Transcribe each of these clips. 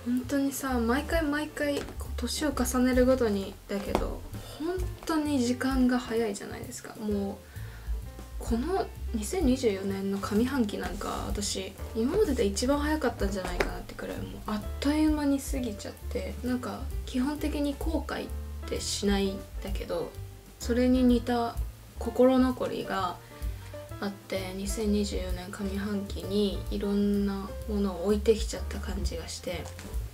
本当にさ、毎回毎回年を重ねるごとにだけど本当に時間が早いじゃないですか。もうこの2024年の上半期なんか私今までで一番早かったんじゃないかなってくらい、もうあっという間に過ぎちゃって、なんか基本的に後悔ってしないんだけど、それに似た心残りがあって、2024年上半期にいろんなものを置いてきちゃった感じがして、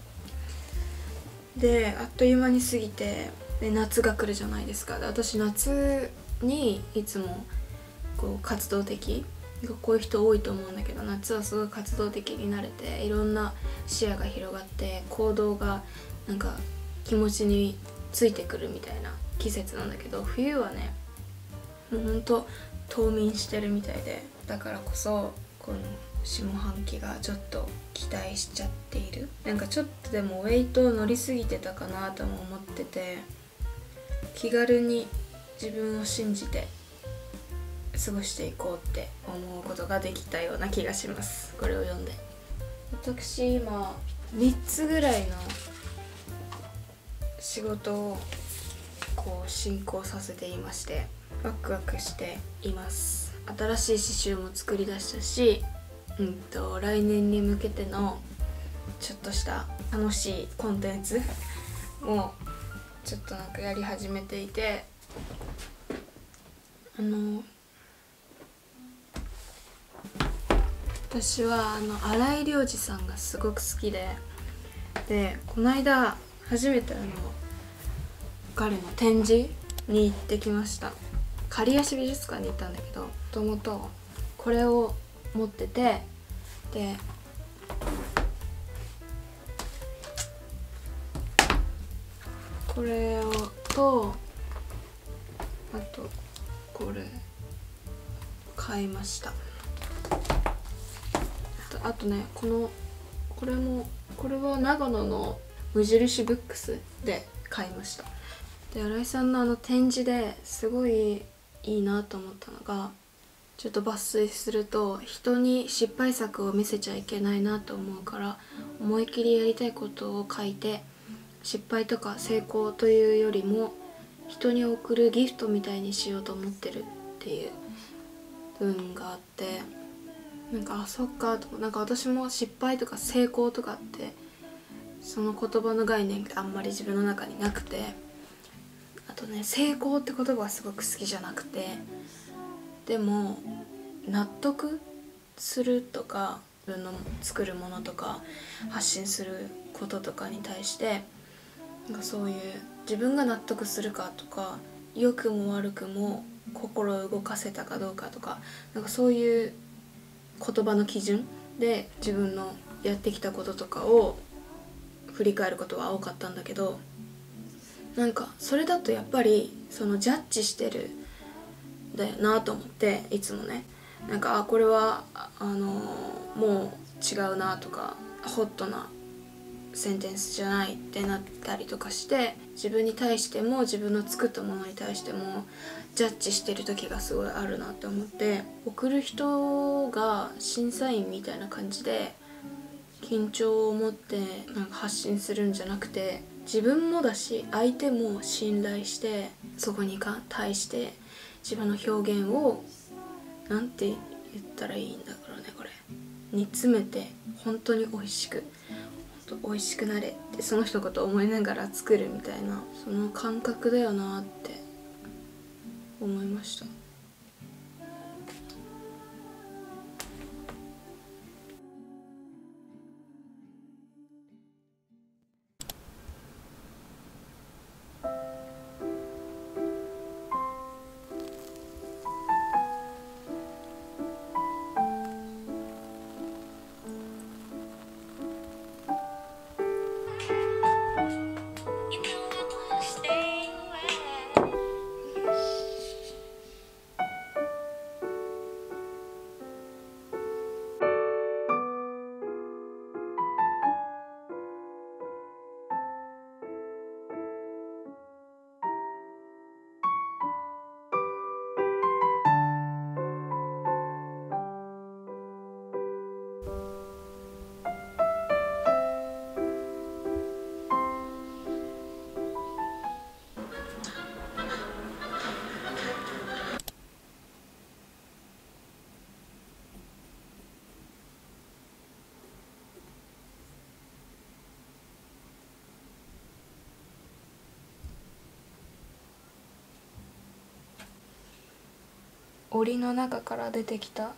であっという間に過ぎて、で夏が来るじゃないですか。で私夏にいつもこう活動的、こういう人多いと思うんだけど、夏はすごい活動的になれて、いろんな視野が広がって行動がなんか気持ちについてくるみたいな季節なんだけど、冬はねもうほんと冬眠してるみたいで、だからこそこの下半期がちょっと期待しちゃっている。なんかちょっとでもウェイト乗りすぎてたかなとも思ってて、気軽に自分を信じて過ごしていこうって思うことができたような気がします、これを読んで。私今3つぐらいの仕事をこう進行させていまして、ワクワクしています。新しい刺繍も作り出したし、来年に向けてのちょっとした楽しいコンテンツもちょっとなんかやり始めていて、私は新井良二さんがすごく好きで、この間初めて彼の展示に行ってきました。刈谷市美術館に行ったんだけど、もともとこれを持ってて、でこれをとあとこれ買いました。あとね、これは長野の無印ブックスで買いました。で新井さんの展示ですごいいいなと思ったのが、ちょっと抜粋すると、人に失敗作を見せちゃいけないなと思うから思い切りやりたいことを書いて、失敗とか成功というよりも人に贈るギフトみたいにしようと思ってるっていう部分があって、なんかそっかと、なんか私も失敗とか成功とかってその言葉の概念ってあんまり自分の中になくて、あとね、成功って言葉がすごく好きじゃなくて、でも納得するとか自分の作るものとか発信することとかに対して、なんかそういう自分が納得するかとか、良くも悪くも心を動かせたかどうかとか、なんかそういう言葉の基準で自分のやってきたこととかを振り返ることは多かったんだけど、なんかそれだとやっぱりそのジャッジしてるんだよなと思って、いつもね、なんかこれはもう違うなとか、ホットなセンテンスじゃないってなったりとかして、自分に対しても自分の作ったものに対してもジャッジしてる時がすごいあるなって思って、送る人が審査員みたいな感じで緊張を持ってなんか発信するんじゃなくて、自分もだし相手も信頼して、そこに対して自分の表現をなんて言ったらいいんだろうね、これ煮詰めて本当に美味しくなれってその一言思いながら作るみたいな、その感覚だよなって思いました。 檻の中から出てきた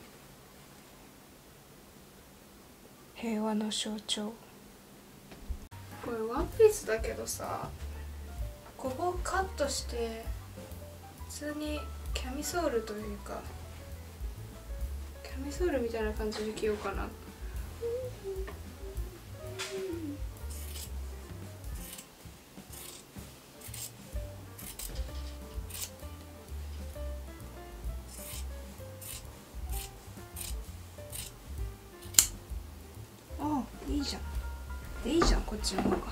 平和の象徴。これワンピースだけどさ、ここをカットして普通にキャミソールというかキャミソールみたいな感じで着ようかな。ああ、いいじゃんいいじゃん、こっちの方が。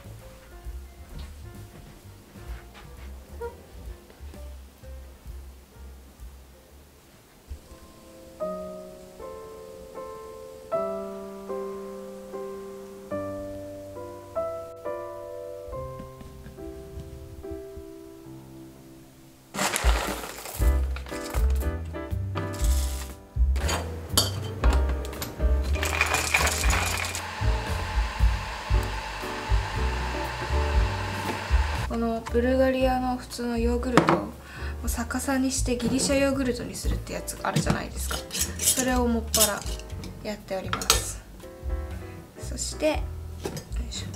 このブルガリアの普通のヨーグルトを逆さにしてギリシャヨーグルトにするってやつがあるじゃないですか。それをもっぱらやっております。そしてよいしょ、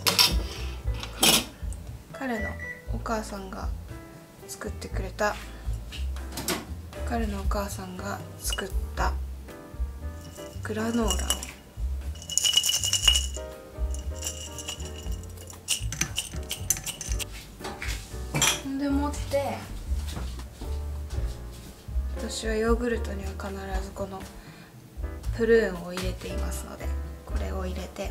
彼のお母さんが作ってくれた彼のお母さんが作ったグラノーラをでもって私はヨーグルトには必ずこのプルーンを入れていますので、これを入れて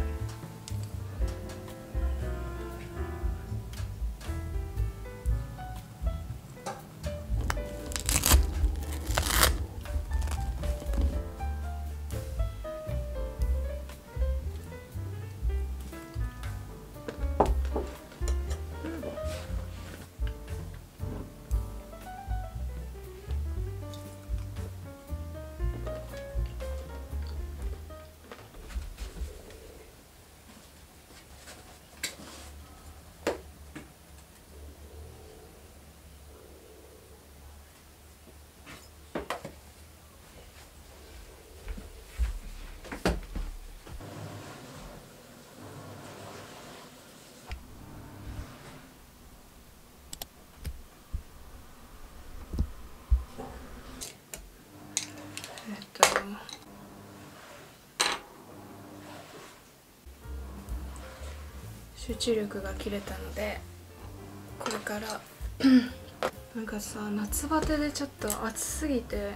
集中力が切れたので、これからなんかさ、夏バテでちょっと暑すぎて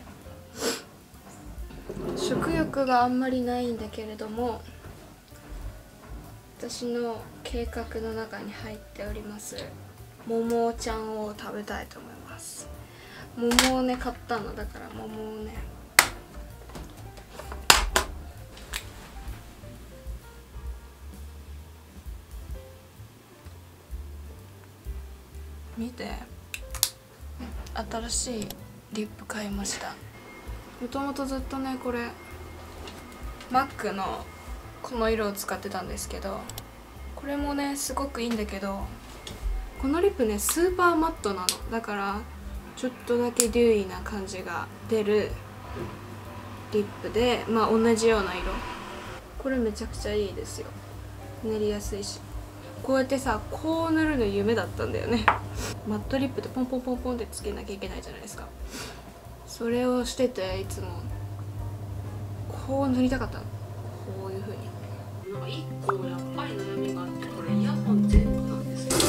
食欲があんまりないんだけれども、私の計画の中に入っております桃ちゃんを食べたいと思います。桃をね買ったのだから、桃をね見て、新しいリップ買いました。もともとずっとねこれマックのこの色を使ってたんですけど、これもねすごくいいんだけど、このリップねスーパーマットなのだからちょっとだけデューイーな感じが出るリップで、まあ同じような色。これめちゃくちゃいいですよ。塗りやすいし、こうやってさこう塗るの夢だったんだよね。マットリップでポンポンポンポンってつけなきゃいけないじゃないですか。それをしてていつもこう塗りたかったの、こういう風に。 なんか一個やっぱり悩みがあって、これイヤホン全部なんですけど、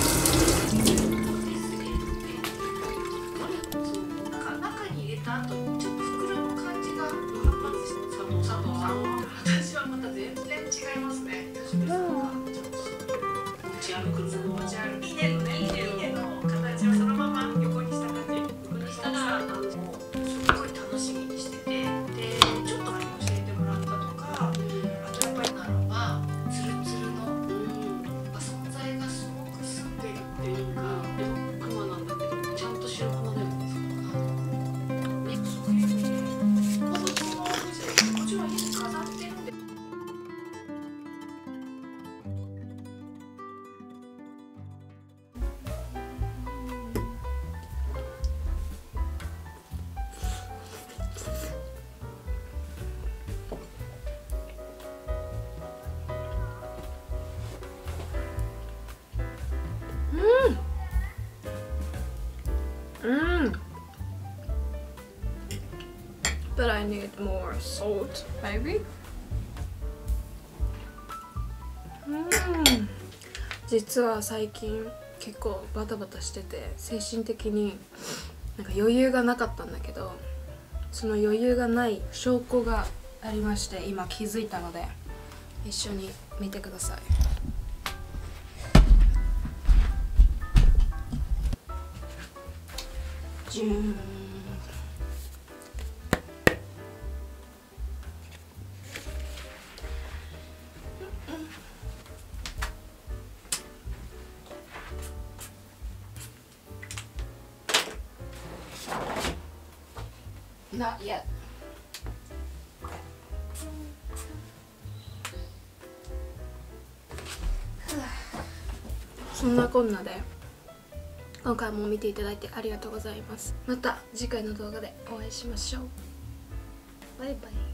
中に入れた後にちょっと膨らむ感じがまず佐藤さん、私はまた全然違いますね。吉部さんがちょっと持ち歩くの持ち歩きでのね、いいねの形をそのまま横にした感じ、横にしたらすごい楽しみにしてて、でちょっと教えてもらったとか、あとやっぱりなのはツルツルの存在がすごく澄んでるっていうか、でもクマなんだけどちゃんと白クマだよね。ね、そういうふうにこっちのお店もちろん家に飾ってるんで。 But I need more salt, maybe. 実は最近結構バタバタしてて精神的になんか余裕がなかったんだけど、その余裕がない証拠がありまして、今気づいたので一緒に見てください。じゅーん。Not yet. そんなこんなで今回も見ていただいてありがとうございます。また次回の動画でお会いしましょう。バイバイ。